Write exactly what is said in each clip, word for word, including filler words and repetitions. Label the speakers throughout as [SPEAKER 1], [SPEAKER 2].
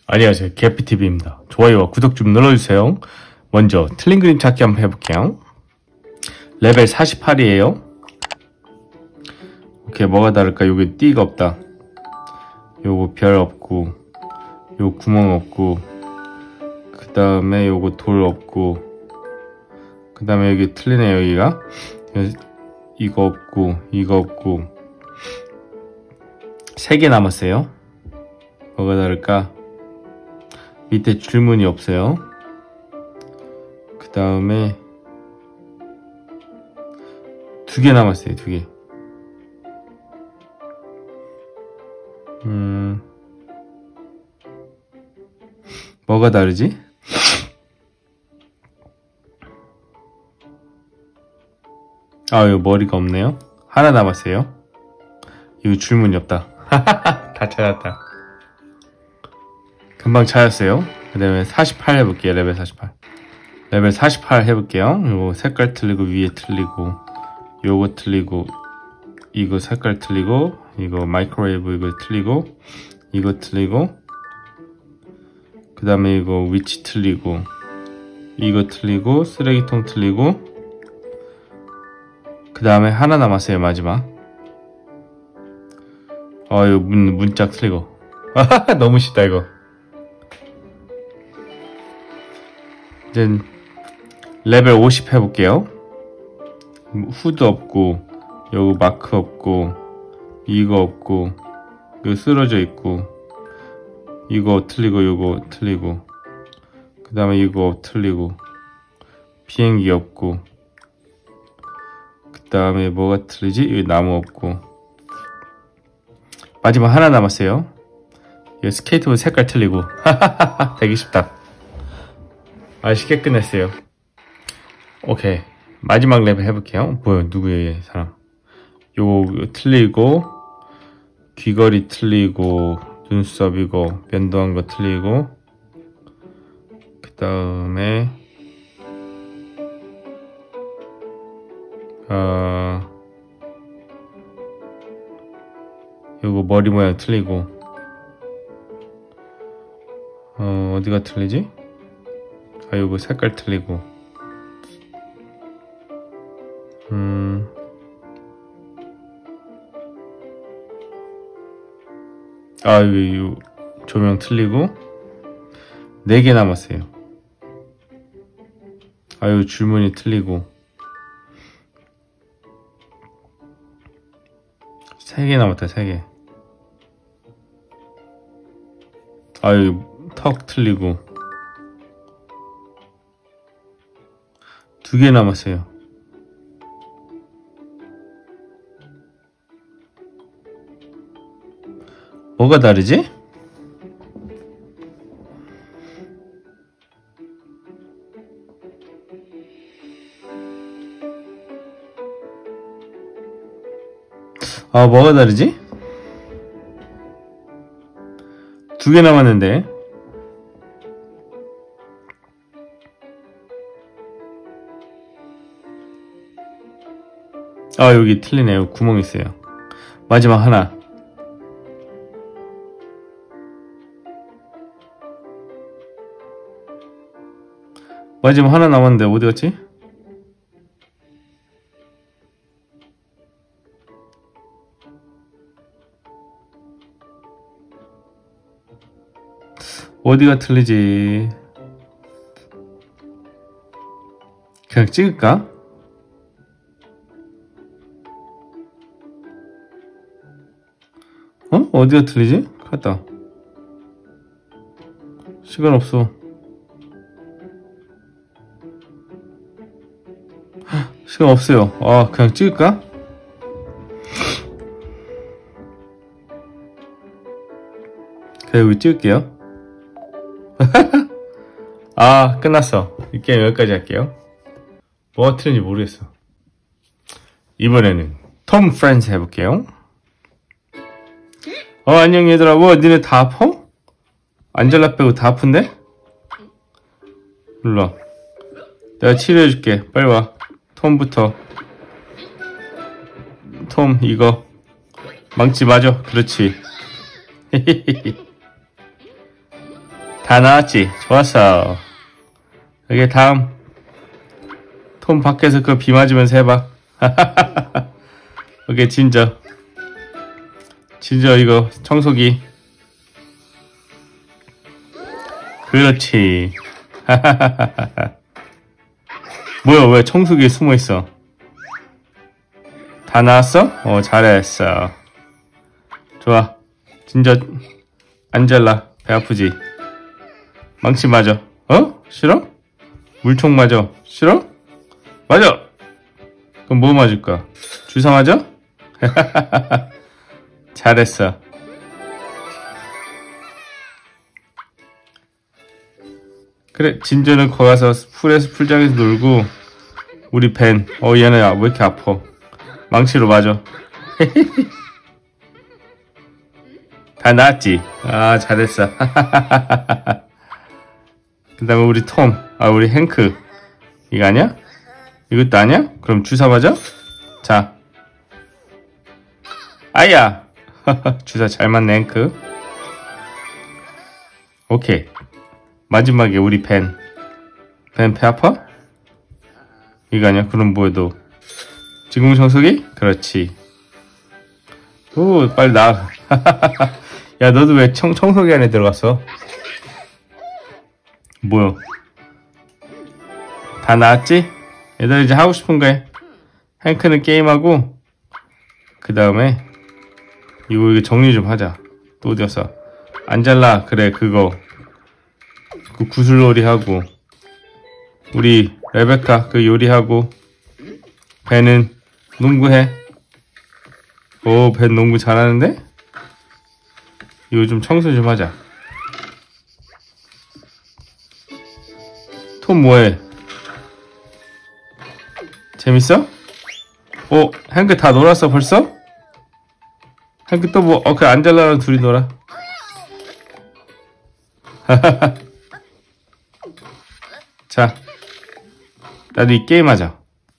[SPEAKER 1] 안녕하세요, 개피티비입니다. 좋아요와 구독 좀 눌러주세요. 먼저 틀린 그림 찾기 한번 해볼게요. 레벨 사십팔이에요 오케이, 뭐가 다를까? 여기 띠가 없다. 요거 별 없고, 요 구멍 없고, 그 다음에 요거 돌 없고, 그 다음에 여기 틀리네요. 여기가 이거 없고, 이거 없고, 세 개 남았어요. 뭐가 다를까? 밑에 줄무늬 없어요. 그 다음에 두 개 남았어요. 두 개. 음, 뭐가 다르지? 아, 이거 머리가 없네요. 하나 남았어요. 이거 줄무늬 없다. 다 찾았다. 금방 찾았어요. 그 다음에 사십팔 해볼게요. 레벨 사십팔. 레벨 사십팔 해볼게요. 요거 색깔 틀리고, 위에 틀리고, 요거 틀리고, 이거 색깔 틀리고, 이거 마이크로웨이브 이거 틀리고, 이거 틀리고, 그 다음에 이거 위치 틀리고, 이거 틀리고, 쓰레기통 틀리고, 그 다음에 하나 남았어요. 마지막. 어, 이거 문, 문짝 틀리고. 너무 쉽다 이거. 이제 레벨 오십 해볼게요. 후드 없고, 요거 마크 없고, 이거 없고, 이거 쓰러져 있고, 이거 틀리고, 요거 틀리고, 그 다음에 이거 틀리고, 비행기 없고, 그 다음에 뭐가 틀리지? 여기 나무 없고, 마지막 하나 남았어요. 이 스케이트보드 색깔 틀리고. 되게 쉽다. 아, 쉽게 끝냈어요. 오케이, 마지막 레벨 해볼게요. 뭐야, 누구예요, 사람? 요거 틀리고, 귀걸이 틀리고, 눈썹 이거 면도한 거 틀리고, 그 다음에 어, 요거 머리 모양 틀리고, 어, 어디가 틀리지? 아, 요거 색깔 틀리고, 음, 아, 여기 요 조명 틀리고, 네 개 남았어요. 아, 요 줄무늬 틀리고, 세 개 남았다, 세 개. 아, 여기 턱 틀리고, 두 개 남았어요. 뭐가 다르지? 아, 뭐가 다르지? 두 개 남았는데. 아, 여기 틀리네요. 구멍 있어요. 마지막 하나. 마지막 하나 남았는데 어디 갔지? 어디가 틀리지? 그냥 찍을까? 어? 어디가 틀리지? 갔다. 시간 없어. 시간 없어요. 아, 그냥 찍을까? 그냥 여기 찍을게요. 아, 끝났어. 이 게임 여기까지 할게요. 뭐가 틀린지 모르겠어. 이번에는 톰 프렌즈 해볼게요. 어, 안녕 얘들아. 뭐, 니네 다 아파? 안젤라 빼고 다 아픈데? 일로와. 내가 치료해줄게. 빨리 와. 톰부터. 톰, 이거. 망치 맞아. 그렇지. 다 나왔지? 좋았어. 여기 다음. 톰 밖에서 그 비 맞으면서 해봐. 오케이, 진저. 진저 이거 청소기. 그렇지. 뭐야, 왜 청소기에 숨어있어? 다 나왔어? 어, 잘했어. 좋아. 진저, 안젤라, 배 아프지? 망치 맞아. 어? 싫어? 물총 맞아. 싫어? 맞아! 그럼 뭐 맞을까? 주사 맞아? 잘했어. 그래, 진저는 거기 가서 풀에서 풀장에서 놀고, 우리 벤, 어, 얘는 왜 이렇게 아파? 망치로 맞아. 다 나았지? 아, 잘했어. 그 다음에 우리 톰, 아, 우리 행크. 이거 아니야? 이것도 아니야? 그럼 주사 맞아? 자. 아야! 주사 잘 맞네, 행크. 오케이. 마지막에 우리 벤. 벤 배 아파? 이거 아니야? 그럼 뭐야, 너? 진공 청소기? 그렇지. 오, 빨리 나와. 야, 너도 왜 청, 청소기 안에 들어갔어? 뭐야? 다 나왔지? 얘들 이제 하고 싶은 거 해. 행크는 게임하고, 그 다음에, 이거, 이거 정리 좀 하자. 또 어디 갔어? 안젤라, 그래, 그거. 그 구슬놀이 하고, 우리 레베카, 그 요리하고, 벤은 농구해. 오, 벤 농구 잘하는데? 이거 좀 청소 좀 하자. 톰 뭐해? 재밌어? 어, 행크 다 놀았어 벌써? 행크 또 뭐, 어, 그 안젤라랑 둘이 놀아. 자, 나도 이 게임 하자.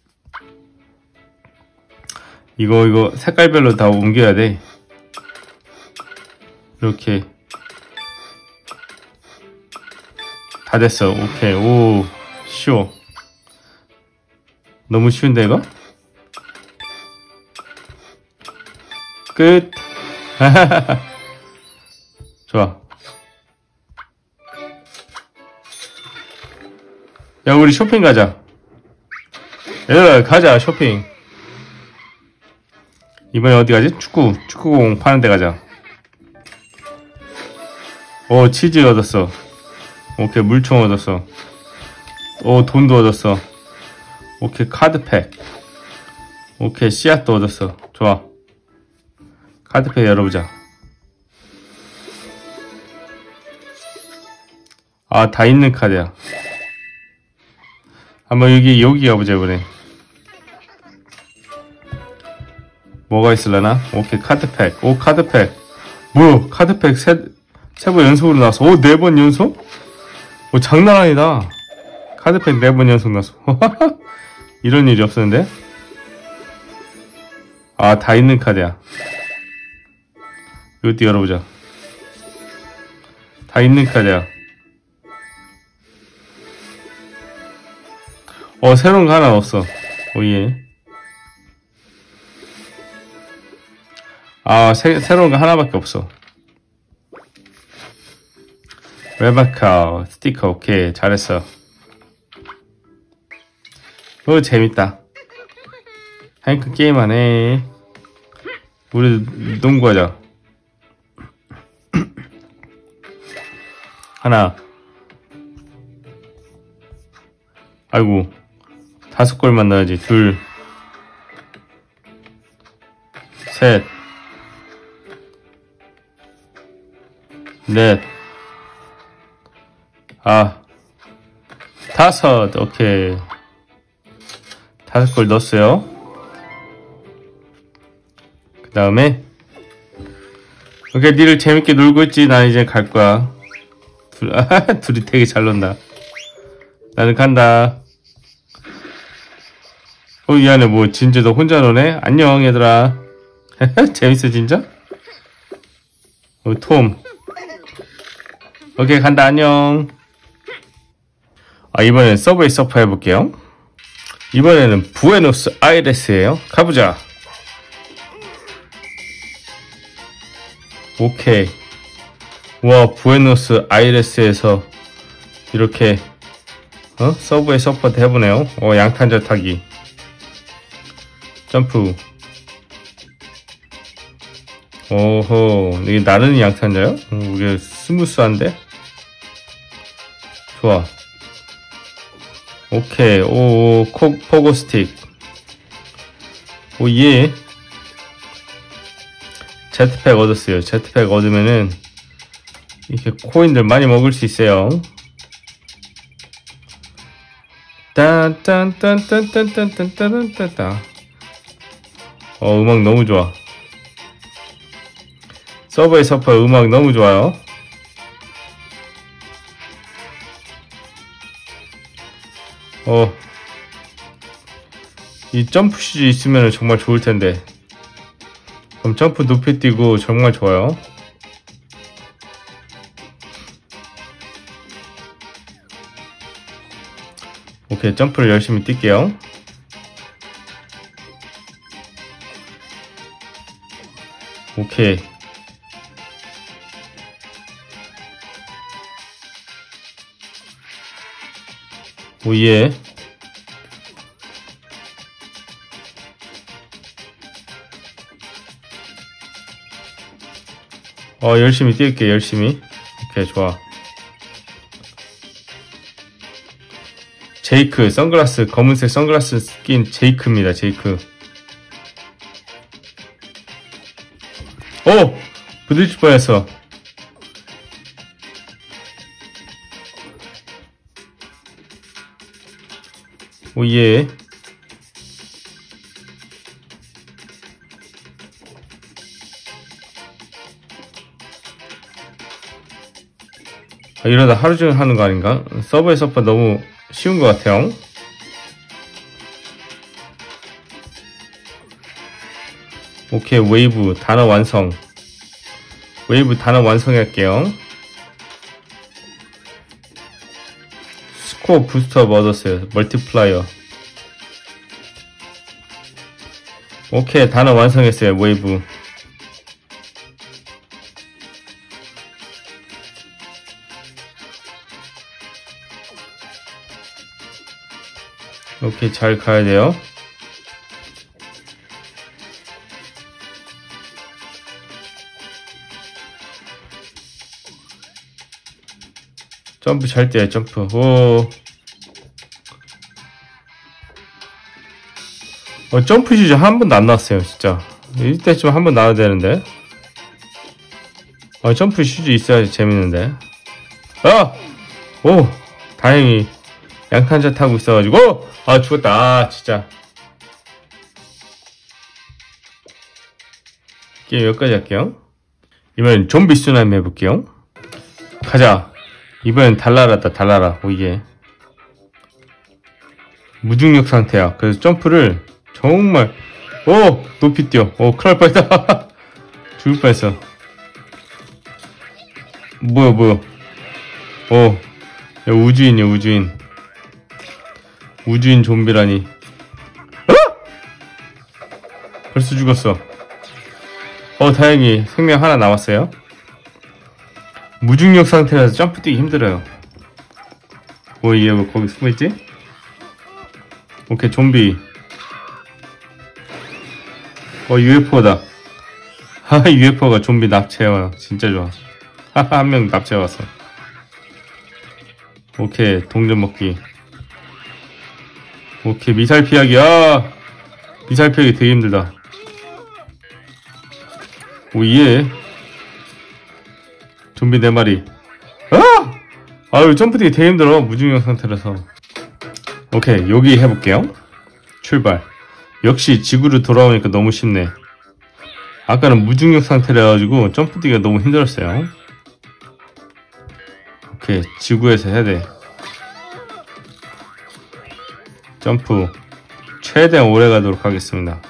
[SPEAKER 1] 이거, 이거 색깔별로 다 옮겨야 돼. 이렇게. 다 됐어. 오케이. 오, 쉬워. 너무 쉬운데, 이거? 끝. 좋아. 야, 우리 쇼핑 가자. 얘들아, 가자, 쇼핑. 이번에 어디 가지? 축구, 축구공 파는 데 가자. 오, 치즈 얻었어. 오케이, 물총 얻었어. 오, 돈도 얻었어. 오케이, 카드팩. 오케이, 씨앗도 얻었어. 좋아. 카드팩 열어보자. 아, 다 있는 카드야. 한번 여기, 여기 가보자, 이번에. 뭐가 있을라나? 오케이, 카드팩. 오, 카드팩. 뭐야, 카드팩 세, 세 번 연속으로 나왔어. 오, 네 번 연속? 오, 장난 아니다. 카드팩 네 번 연속 나왔어. 이런 일이 없었는데? 아, 다 있는 카드야. 이것도 열어보자. 다 있는 카드야. 어, 새로운 거 하나 넣었어. 오예. 아, 새, 새로운 거 하나밖에 없어. 레베카 스티커. 오케이, 잘했어. 오, 재밌다. 행크 게임하네. 우리 농구하자. 하나. 아이고, 다섯 골만 넣어야지. 둘, 셋, 넷, 아, 다섯. 오케이. 다섯 골 넣었어요. 그 다음에, 오케이, 니를 재밌게 놀고 있지. 난 이제 갈 거야. 둘, 아, 둘이 되게 잘 논다. 나는 간다. 어, 이 안에 뭐, 진짜 너 혼자 노네? 안녕, 얘들아. 재밌어, 진짜? 어, 톰. 오케이, 간다. 안녕. 아, 이번엔 서브웨이 서퍼 해볼게요. 이번에는 부에노스 아이레스예요. 가보자. 오케이. 와, 부에노스 아이레스에서 이렇게 어? 서브웨이 서퍼트 해보네요. 어, 양탄자 타기. 점프. 오호, 이게 나르는 양탄자요? 어, 이게 스무스한데? 좋아. 오케이. 오, 코, 포고 스틱. 오, 예. 제트팩 얻었어요. 제트팩 얻으면은 이렇게 코인들 많이 먹을 수 있어요. 딴딴딴딴딴딴딴딴딴. 어, 음악 너무 좋아. 서브웨이 서퍼 음악 너무 좋아요. 어, 이 점프 슈즈 있으면 정말 좋을 텐데. 그럼 점프 높이 뛰고 정말 좋아요. 오케이, 점프를 열심히 뛸게요. 오케이. 오예. 어, 열심히 뛸게, 열심히. 오케이, 좋아. 제이크, 선글라스, 검은색 선글라스 낀 제이크입니다, 제이크. 오! 부딪힐 뻔했어. 오예. 아, 이러다 하루 종일 하는 거 아닌가? 서브웨이 서퍼 너무 쉬운 것 같아요. 오케이, 웨이브 단어 완성. 웨이브 단어 완성할게요. 스코어 부스트업 얻었어요. 멀티플라이어. 오케이, 단어 완성했어요. 웨이브. 오케이, 잘 가야 돼요. 점프 잘 뛰어요, 점프. 오. 어, 점프 슈즈 한 번도 안 나왔어요, 진짜. 이때쯤 한 번 나와야 되는데. 어, 점프 슈즈 있어야지 재밌는데. 아! 오! 다행히 양탄자 타고 있어가지고. 아, 죽었다. 아, 진짜. 게임 여기까지 할게요. 이번엔 좀비 쓰나미 해볼게요. 가자. 이번엔 달라라다, 달라라. 오, 이게. 무중력 상태야. 그래서 점프를 정말, 오! 높이 뛰어. 오, 큰일 날 뻔했다. 죽을 뻔했어. 뭐야, 뭐야. 오. 야, 우주인이야, 우주인. 우주인 좀비라니. 어? 벌써 죽었어. 어, 다행히 생명 하나 남았어요. 무중력 상태라서 점프 뛰기 힘들어요. 오, 얘 뭐 거기 숨어있지? 오케이, 좀비. 어, 유에프오다. 하하, 유에프오가 좀비 납치해와. 진짜 좋아. 하하, 한 명 납치해왔어. 오케이, 동전 먹기. 오케이, 미사일 피하기. 아! 미사일 피하기 되게 힘들다. 오, 예. 좀비 네 마리. 아! 아유, 점프 뛰기 되게 힘들어. 무중력 상태라서. 오케이, 여기 해볼게요. 출발. 역시 지구로 돌아오니까 너무 쉽네. 아까는 무중력 상태라 가지고 점프 뛰기가 너무 힘들었어요. 오케이, 지구에서 해야 돼. 점프. 최대한 오래 가도록 하겠습니다.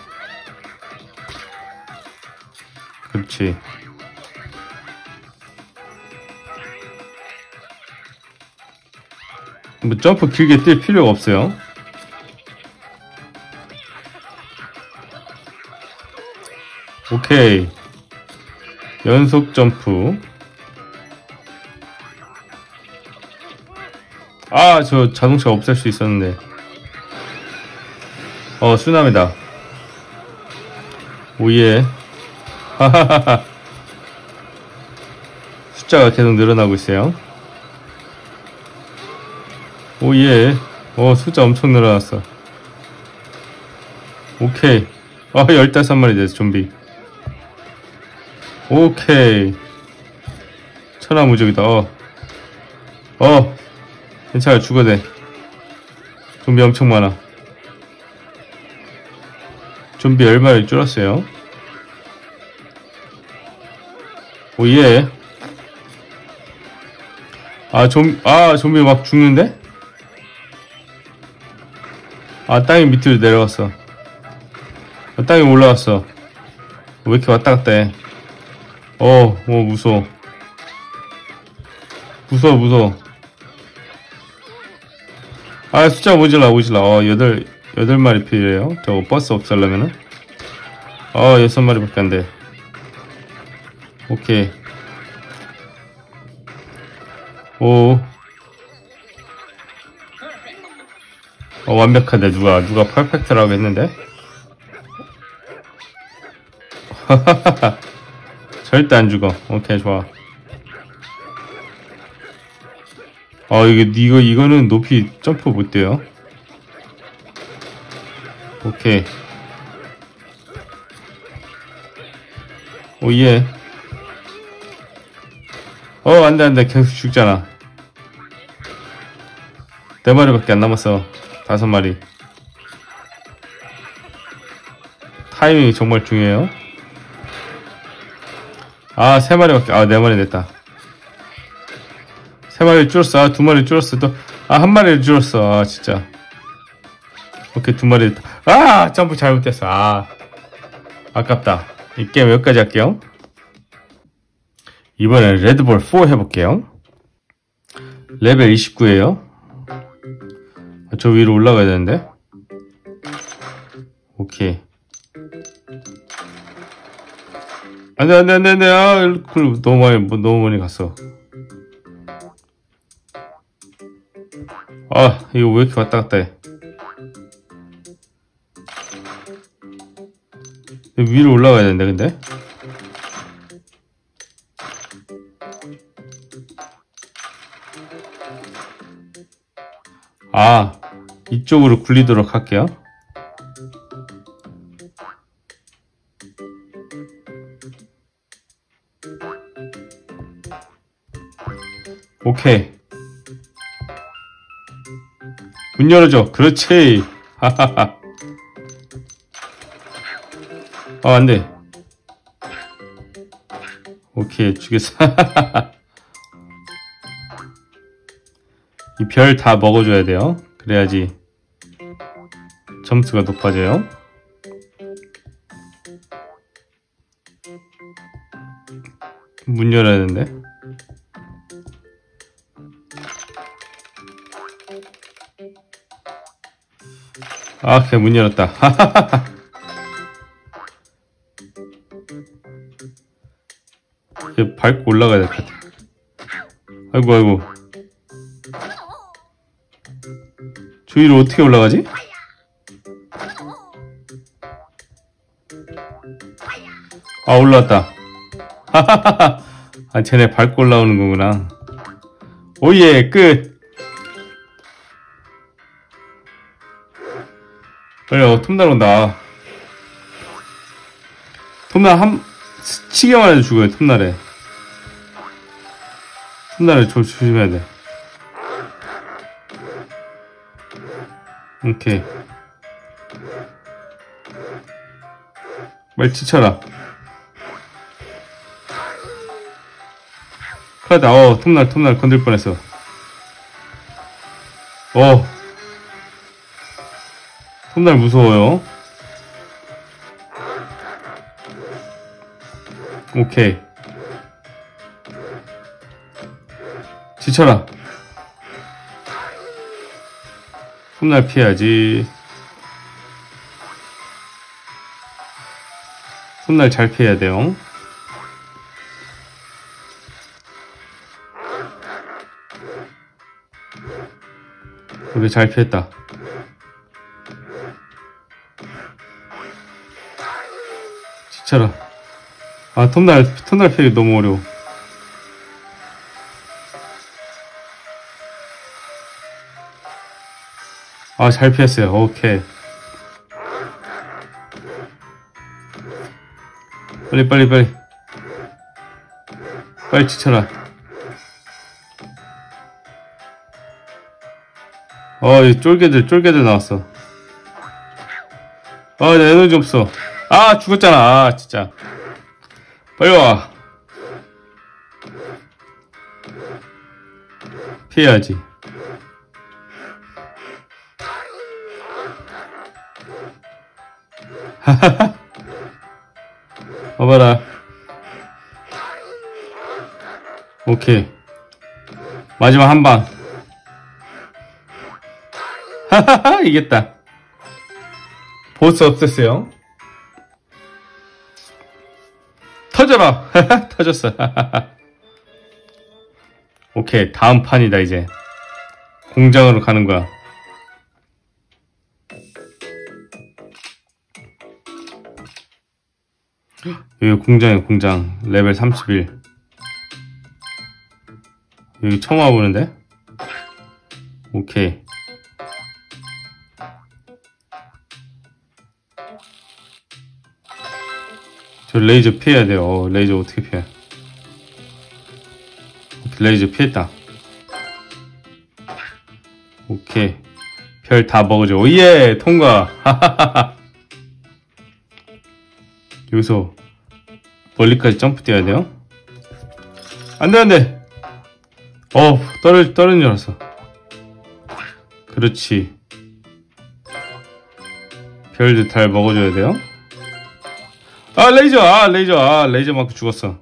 [SPEAKER 1] 그렇지. 뭐 점프 길게 뛸 필요가 없어요. 오케이. 연속 점프. 아, 저 자동차 없앨 수 있었는데. 어, 쓰나미다. 오예. 하하하하. 숫자가 계속 늘어나고 있어요. 오예. 어, 숫자 엄청 늘어났어. 오케이. 아, 열다섯 마리 됐어, 좀비. 오케이. 천하무적이다. 어. 어. 괜찮아, 죽어도 돼. 좀비 엄청 많아. 좀비 열 마리 줄었어요. 오예. 아, 좀, 아, 좀비 막 죽는데? 아, 땅이 밑으로 내려갔어. 아, 땅이 올라왔어. 왜 이렇게 왔다 갔다 해? 어, 어, 무서워. 무서워, 무서워. 아, 숫자 모질라, 모질라. 어, 여덟, 여덟 마리 필요해요. 저거 버스 없애려면은. 어, 여섯 마리밖에 안 돼. 오케이. 오. 어, 완벽하네. 누가, 누가 퍼펙트라고 했는데? 절대 안 죽어. 오케이, 좋아. 어, 이거, 이거, 이거는 높이 점프 못 돼요. 오케이. 오예. 어, 안 돼, 안 돼. 계속 죽잖아. 네 마리밖에 안 남았어. 다섯 마리. 타이밍이 정말 중요해요. 아, 세 마리밖에, 아, 네 마리 됐다. 세 마리 줄었어. 아, 두 마리 줄었어. 또, 아, 한 마리를 줄었어. 아, 진짜. 오케이, 두 마리 됐다. 아, 점프 잘못됐어. 아, 아깝다. 이 게임 여기까지 할게요. 이번엔 레드볼 사 해볼게요. 레벨 이십구에요. 저 위로 올라가야 되는데. 오케이. 안돼, 안돼, 안돼, 안돼. 아, 너무 많이, 너무 많이 갔어. 아, 이거 왜 이렇게 왔다 갔다 해. 위로 올라가야 되는데, 근데. 아, 이쪽으로 굴리도록 할게요. 오케이. 문 열어줘. 그렇지. 하하하. 아, 안 돼. 오케이, 죽였어. 이 별 다 먹어줘야 돼요. 그래야지 점수가 높아져요. 문 열어야 되는데. 아, 그냥 문 열었다. 이제 밟고 올라가야 될 것 같아. 아이고, 아이고. 저 위로 어떻게 올라가지? 아, 올라왔다. 아, 쟤네 밟고 올라오는 거구나. 오예, 끝! 빨리, 어, 톱날 온다. 톱날 한, 스치기만 해도 죽어요, 톱날에. 톱날에 좀 조심해야 돼. 오케이. 빨리 지쳐라. 큰일 났다. 어, 톱날, 톱날 건들 뻔했어. 어. 톱날 무서워요. 오케이. 지쳐라. 톱날 피해야지. 톱날 잘 피해야 돼요. 우리 잘 피했다. 지쳐라. 아, 톱날, 톱날 피하기 너무 어려워. 아, 잘 피했어요. 오케이. 빨리, 빨리, 빨리. 빨리 지쳐라. 어, 이 쫄개들, 쫄개들 나왔어. 아, 나 에너지 없어. 아, 죽었잖아. 아, 진짜. 빨리 와. 피해야지. 하하하. 와봐라. 오케이. 마지막 한 방. 하하하, 이겼다. 보스 없앴어요. 터져라. 터졌어. 오케이, 다음 판이다. 이제 공장으로 가는 거야. 여기 공장이야. 공장 레벨 삼십일. 여기 처음 와보는데. 오케이. 저 레이저 피해야 돼요. 어, 레이저 어떻게 피해? 레이저 피했다. 오케이. 별 다 먹어줘. 오예! 통과! 하하하하. 여기서 멀리까지 점프 뛰어야 돼요? 안 돼, 안 돼! 어, 떨어, 떨어진 줄 알았어. 그렇지. 별도 잘 먹어줘야 돼요? 아, 레이저! 아, 레이저! 아, 레이저 맞고 죽었어.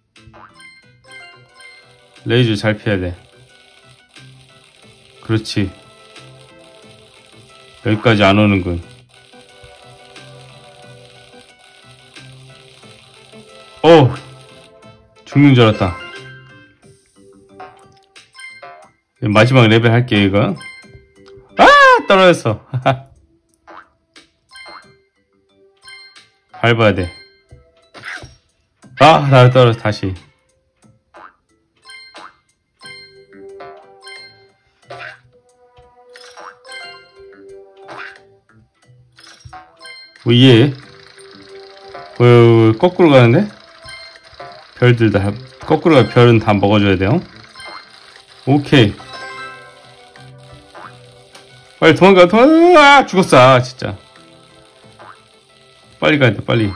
[SPEAKER 1] 레이저 잘 피해야 돼. 그렇지. 여기까지 안 오는군. 어! 죽는 줄 알았다. 마지막 레벨 할게, 이거. 아! 떨어졌어. 밟아야 돼. 아, 나 떨어졌어, 다시. 오예. 어, 거꾸로 가는데? 별들 다, 거꾸로 가, 별은 다 먹어줘야 돼요. 오케이. 빨리 도망가, 도망가! 아, 죽었어, 아, 진짜. 빨리 가야 돼, 빨리.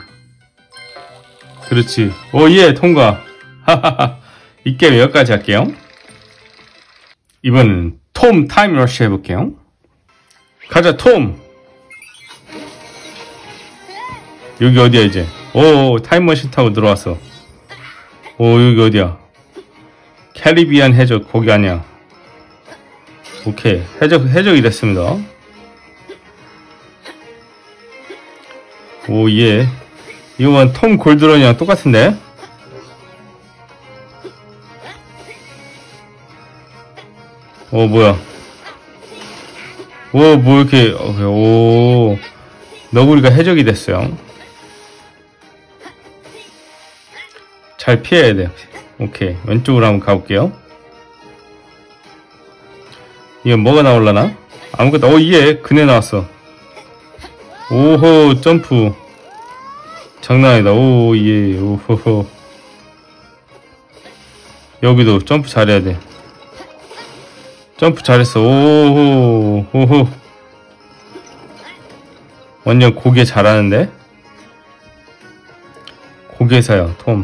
[SPEAKER 1] 그렇지. 오예, 통과. 하하하. 이 게임 여기까지 할게요. 이번엔 톰 타임러시 해볼게요. 가자, 톰! 여기 어디야, 이제? 오, 타임머신 타고 들어왔어. 오, 여기 어디야? 캐리비안 해적, 거기 아니야. 오케이. 해적, 해적이 됐습니다. 오, 예. 이건 톰 골드런이랑 똑같은데? 오, 뭐야. 오, 뭐 이렇게, 오. 너구리가 해적이 됐어요. 잘 피해야 돼. 오케이. 왼쪽으로 한번 가볼게요. 이건 뭐가 나올라나? 아무것도, 오, 예. 그네 나왔어. 오호, 점프. 장난 아니다. 오, 예. 오호호. 여기도 점프 잘해야 돼. 점프 잘했어. 오호, 오호. 완전 고개 잘하는데? 고개사요, 톰.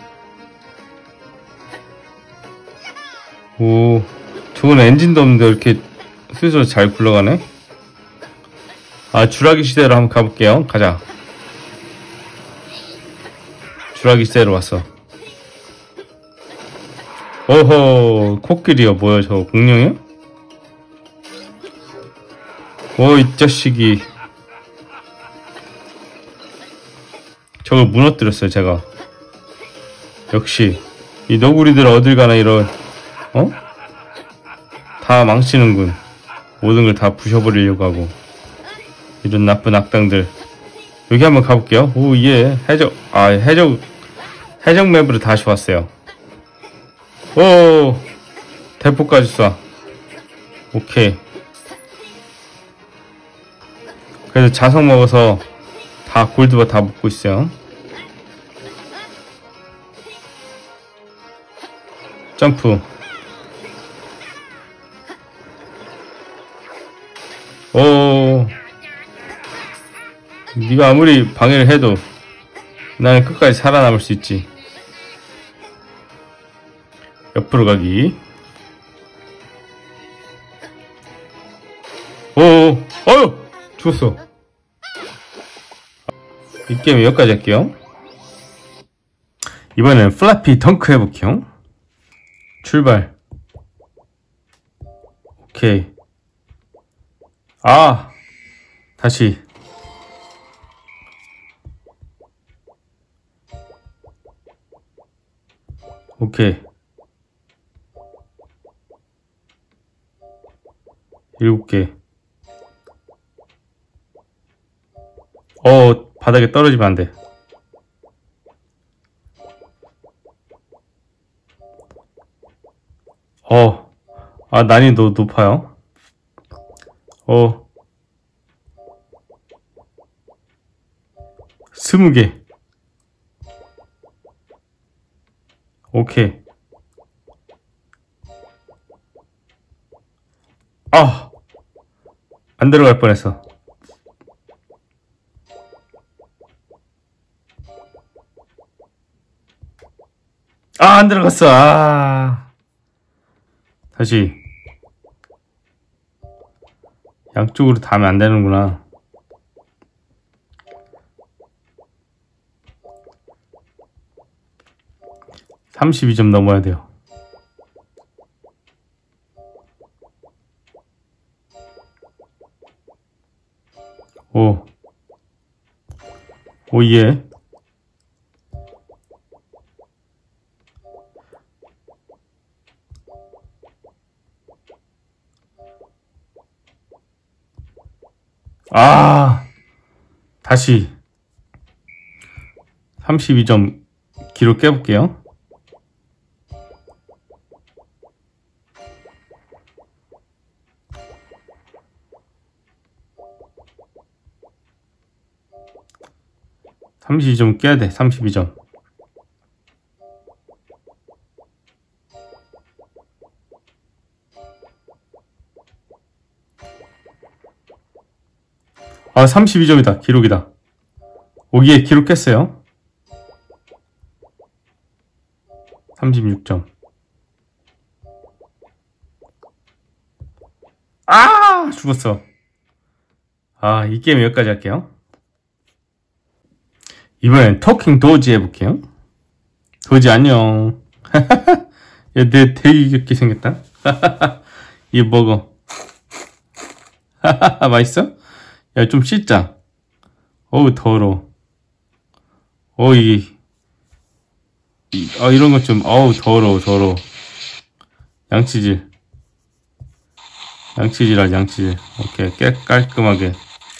[SPEAKER 1] 오, 저건 엔진도 없는데 이렇게 스스로 잘 굴러가네? 아, 주라기 시대로 한번 가볼게요. 가자. 주라기 시대로 왔어. 오호, 코끼리요. 뭐야, 저거 공룡이요? 오, 이 자식이. 저걸 무너뜨렸어요, 제가. 역시 이 너구리들 어딜 가나 이런, 어? 다 망치는군. 모든 걸 다 부셔버리려고 하고. 이런 나쁜 악당들. 여기 한번 가볼게요. 오, 예. 해적, 아, 해적, 해적 맵으로 다시 왔어요. 오, 대포까지 쏴. 오케이. 그래서 자석 먹어서 다 골드바 다 먹고 있어요. 점프. 오, 네가 아무리 방해를 해도 나는 끝까지 살아남을 수 있지. 옆으로 가기. 오, 어휴, 죽었어. 이 게임 여기까지 할게요. 이번엔 플라피 덩크 해볼게요. 출발. 오케이. 아, 다시. 오케이. 일곱 개. 어, 바닥에 떨어지면 안 돼. 어, 아, 난이도 높아요. 어, 스무 개. 오케이. 아, 안 들어갈 뻔했어. 아, 안 들어갔어. 아, 다시. 양쪽으로 닿으면 안 되는구나. 삼십이 점 넘어야 돼요. 오. 오, 예. 아, 다시. 삼십이 점 기록 깨볼게요. 삼십이 점 깨야 돼. 삼십이 점. 아, 삼십이 점이다. 기록이다. 오기에 기록 깼어요. 삼십육 점. 아, 죽었어. 아, 이 게임 여기까지 할게요. 이번엔 토킹 도지 해볼게요. 도지 안녕. 야, 내 되게 귀엽게 생겼다. 얘 먹어. 맛있어? 야, 좀 씻자. 어우, 더러워. 어, 이, 이, 아, 이런 것 좀, 어우, 더러워, 더러워. 양치질. 양치질하지, 양치질. 오케이, 깨, 깔끔하게.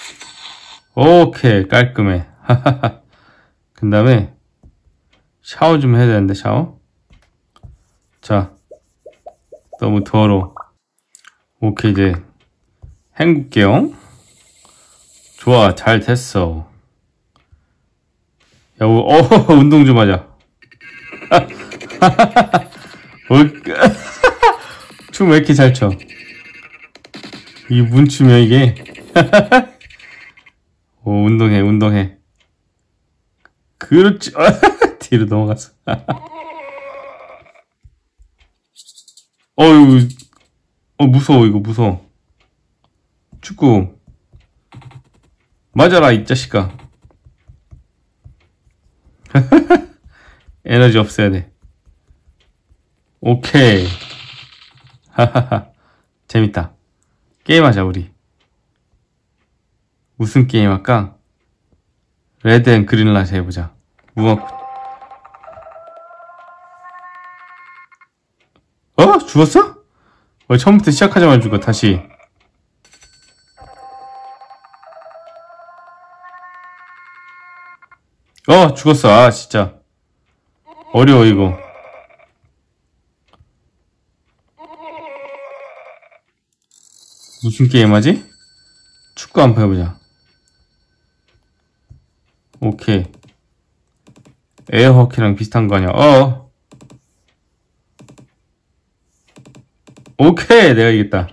[SPEAKER 1] 오케이, 깔끔해. 그 다음에, 샤워 좀 해야 되는데, 샤워? 자, 너무 더러워. 오케이, 이제, 헹굴게요. 좋아, 잘 됐어. 야, 어, 운동 좀 하자. 춤 왜 이렇게 잘 춰? 이 문춤이야, 이게. 오, 운동해, 운동해. 그렇지. 뒤로 넘어갔어. 어유, 어, 무서워, 이거 무서워. 축구. 맞아라, 이 자식아. 에너지 없어야 돼. 오케이. 하하하. 재밌다. 게임하자, 우리. 무슨 게임 할까? 레드 앤 그린 라이트 해보자. 무궁화 어? 죽었어? 어, 처음부터 시작하자마자 죽어. 다시. 어, 죽었어. 아, 진짜. 어려워, 이거. 무슨 게임 하지? 축구 한번 해보자. 오케이. 에어호키랑 비슷한 거 아니야? 어. 오케이, 내가 이겼다.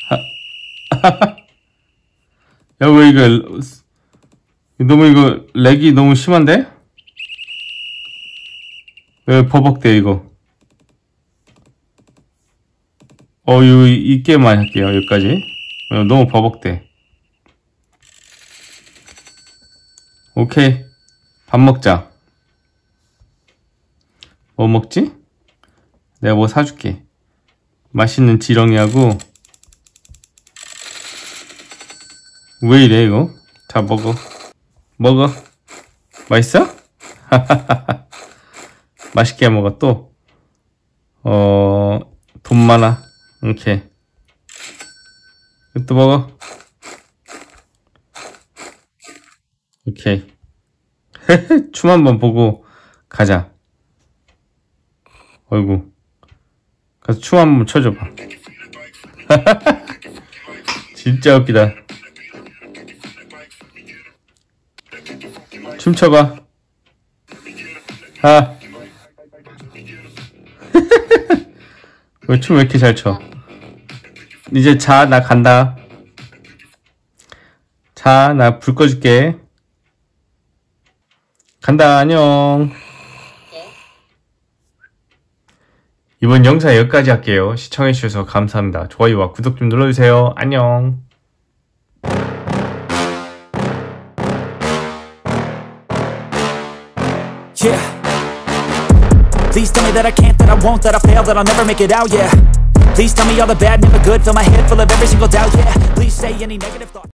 [SPEAKER 1] 야, 왜 이거 너무 이거 렉이 너무 심한데? 왜 버벅대 이거? 어, 이, 이 게임만 할게요. 여기까지. 어, 너무 버벅대. 오케이. 밥 먹자. 뭐 먹지? 내가 뭐 사줄게. 맛있는 지렁이하고. 왜 이래 이거? 자, 먹어. 먹어. 맛있어? 맛있게 먹어. 또 어... 돈 많아. 오케이. 또 먹어. 오케이. 춤 한번 보고 가자. 어이구. 가서 춤 한번 춰줘봐. 진짜 웃기다. 춤춰봐. 아. 왜 춤 왜 이렇게 잘 춰? 이제 자, 나 간다. 자, 나 불 꺼줄게. 간다, 안녕. 이번 영상 여기까지 할게요. 시청해주셔서 감사합니다. 좋아요와 구독 좀 눌러주세요. 안녕.
[SPEAKER 2] Yeah. Please tell me that I can't, that I won't, that I fail, that I'll never make it out, yeah. Please tell me all the bad, never good, fill my head full of every single doubt, yeah. Please say any negative thought